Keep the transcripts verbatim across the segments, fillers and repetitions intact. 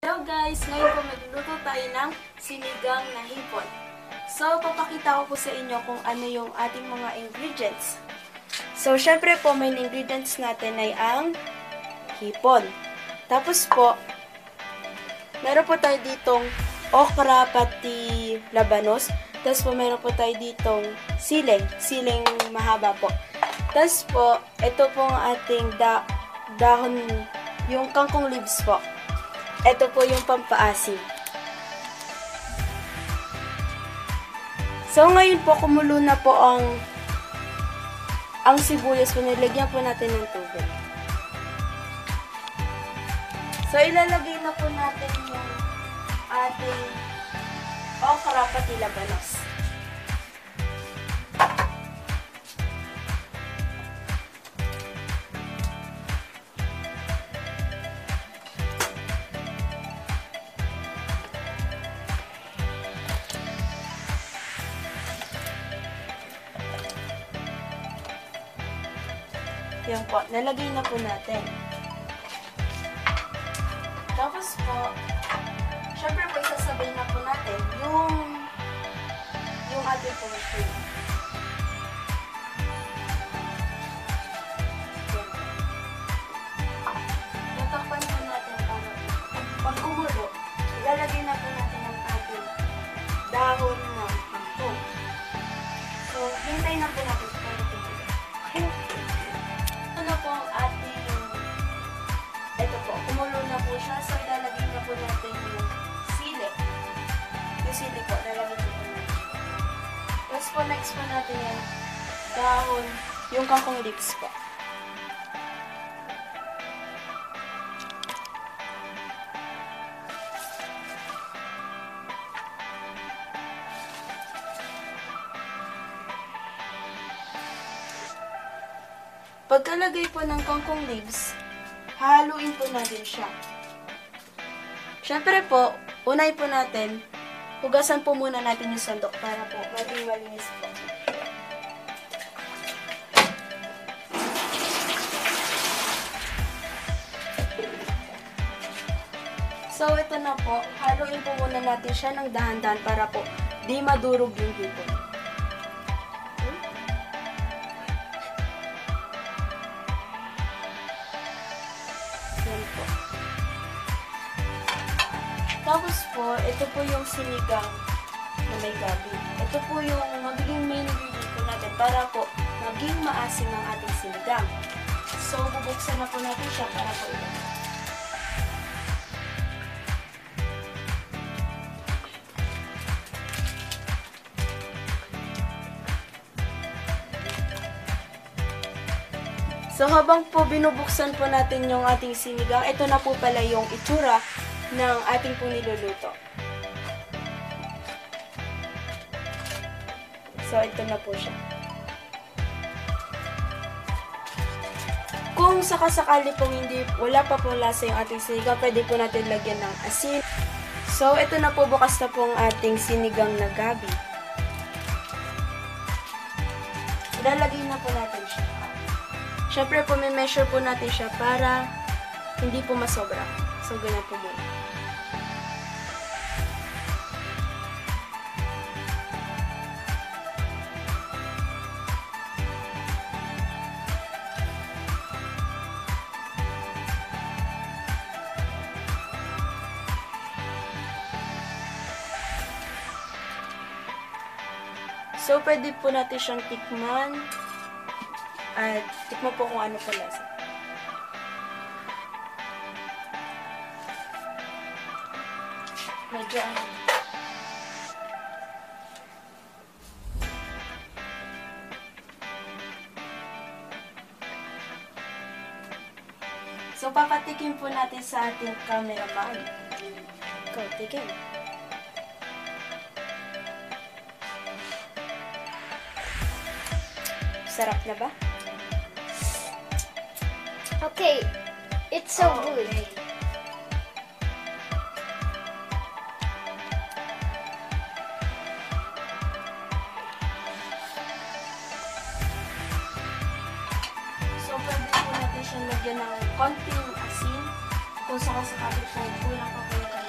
Hello guys! Ngayon po magluluto tayo ng sinigang na hipon. So, papakita ko po sa inyo kung ano yung ating mga ingredients. So, syempre po, main ingredients natin ay ang hipon. Tapos po, meron po tayo ditong okra pati labanos. Tapos po, meron po tayo ditong siling. Siling mahaba po. Tapos po, ito po ang ating da dahon, yung kangkong leaves po. Ito po yung pampaasim. So, ngayon po, kumulo na po ang ang sibuyas po. Nilagyan po natin ng tubig. So, ilalagay na po natin yung ating okra pati labanos. Yan po, nalagay na po natin. Tapos po, syempre po isasabay na po natin yung yung ating pumipin. Natakpan po natin para pag kumulo, ilalagay na po natin ang ating dahon ng kangkong. So, hintay na po natin para kumulo. Ito na po ang ating, ito po, kumulo na po siya. So, ilalagay na po natin yung sili. Yung sili po, ilalagay po natin. Tapos po, next po natin yung dahon, yung kangkong leaves po. Pagkalagay po ng kangkong leaves, hahaluin po natin siya. Siyempre po, unay po natin, hugasan po muna natin yung sandok para po maging malinis po. So, ito na po, haluin po muna natin siya ng dahan-dahan para po di madurog yung hipon. Tapos po, ito po yung sinigang na may gabi. Ito po yung magiging main ingredient po natin para po maging maasim ang ating sinigang. So, bubuksan na po natin siya para po ito. So, habang po binubuksan po natin yung ating sinigang, ito na po pala yung itsura ng ating po niluluto. So, ito na po siya. Kung sakasakali pong hindi, wala pa pong lasa yung ating sinigang, pwede po natin lagyan ng asin. So, ito na po, bukas na po ang ating sinigang na gabi. Ilalagay na po natin siya. Siyempre po, may measure po natin siya para hindi po masobra. So, ganyan po muna. So, pwede po natin siyang tikman. At tikman po kung ano po lasa. Medyo ano. So, papatikin po natin sa ating cameraman. Ikaw, tikin. Sarap na ba? Okay, it's so oh, good. Okay. So, pwede po natin siyang lagyan ng konting asin kung sakasakali po kulang pa po yung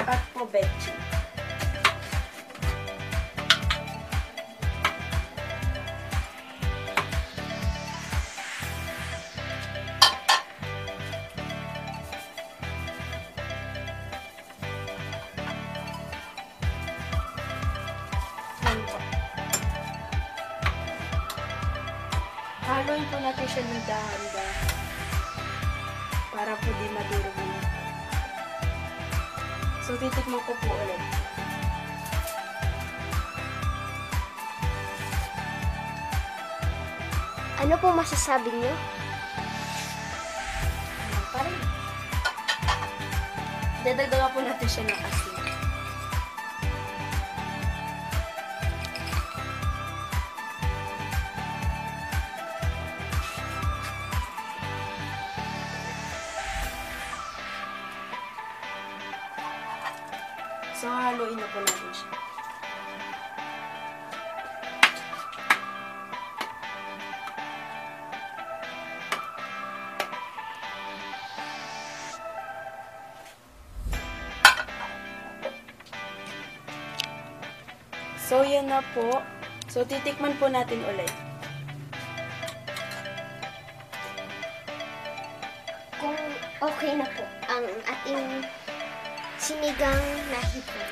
at po betchin. Haluin po natin siya ng dahan-dahan para po di madurog na. So, titikman ko po ulit. Ano po masasabi niyo? Ayan pa rin. Dadagdagan po natin siya ng asin. So, haluin na po natin siya. So, yan na po. So, titikman po natin ulit. Kung okay na po ang ating sinigang na hipon.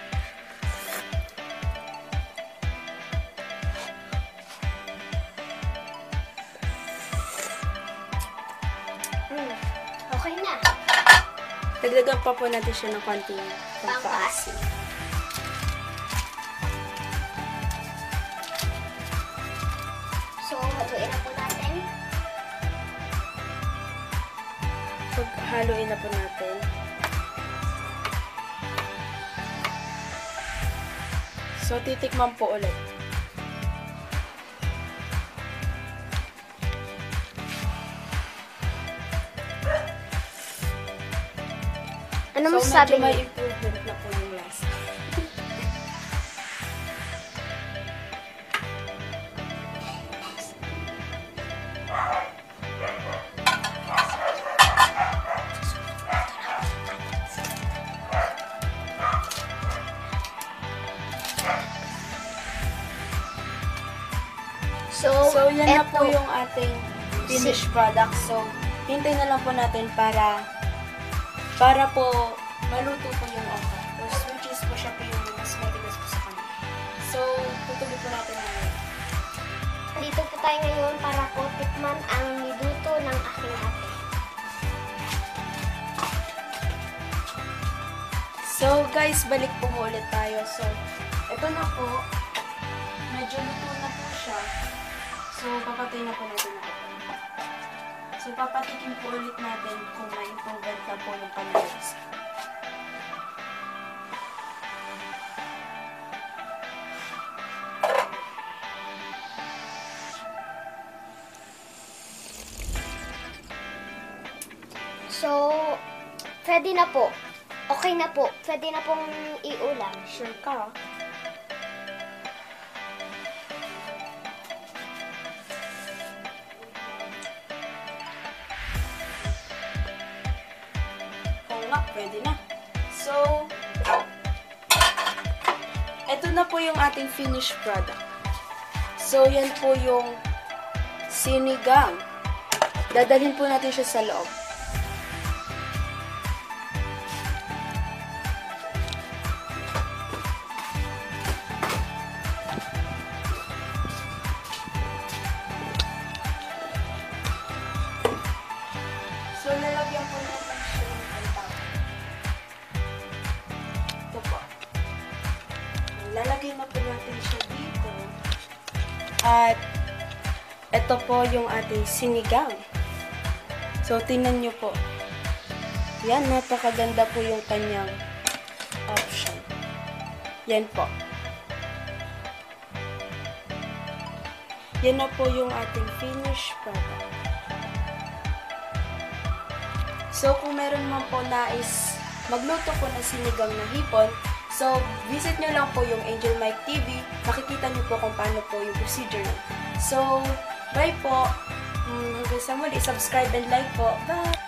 Mm, okay na. Dagdagan pa po natin siya ng konting pampaasim. Pampaasim. So, haluin na po natin. Pag haluin na po natin. So, titikman po ulit. Ano So, masasabi medyo may niyo? improvement na po yung lasa. So, So, yan na po eto. yung ating finished product. So, hintay na lang po natin para para po maluto po yung okra. Which is po siya po yung mas matigas po sa kanila. So, tutuloy po natin ngayon. Dito po tayo ngayon para po tikman ang niluto ng aking ate. So, guys, balik po ulit tayo. So, ito na po. Medyo luto na po siya. So, papatay na po natin ako. So, papatikin po ulit natin kung may improvement na po yung kanilis. So, pwede na po. Okay na po. Pwede na pong iulam. Sure ka? Oo nga, pwede na. So, eto na po yung ating finished product. So, yan po yung sinigang. Dadalhin po natin siya sa loob. So, lalagyan po natin siya ng kantang. Ito po. Lalagay na po natin siya dito. At, ito po yung ating sinigang. So, tingnan nyo po. Yan, napakaganda po yung kanyang option. Yan po. Yan na po yung ating finished product. So, kung meron man po nais magluto po ng sinigang na hipon, so, visit nyo lang po yung Angel Mike T V. Makikita nyo po kung paano po yung procedure. So, bye po. Hanggang sa muli, subscribe and like po. Bye!